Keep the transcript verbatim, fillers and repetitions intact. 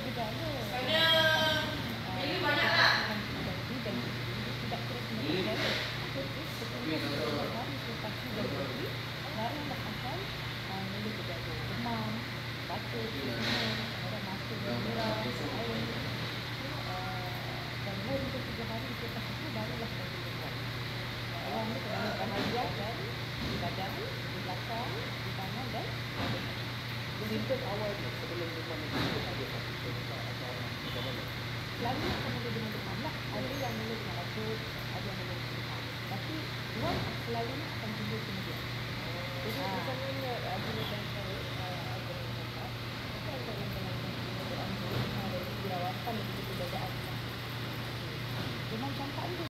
bergaya. Kena ini banyak lah. Tidak terus bergaya. Terus setelah hari selepas tiga hari, barulah akan mula bergaya. Demam, batuk, kemudian mata merah, air. Dan dua hingga tiga hari selepas itu barulah terjadi demam. Demam ni terdapat bahagian dan di badan, di belakang, di tangan dan simptom awal ni sebelum demam itu ada satu contoh atau bagaimana? Selalu akan mula dengan demam lah. Ada yang mula dengan batuk, ada yang mula dengan demam. Tapi demam selalunya akan timbul kemudian. Jadi misalnya bila contoh ada yang cakap, apa yang dalam dalam dirawatan begitu keadaan demam campak tu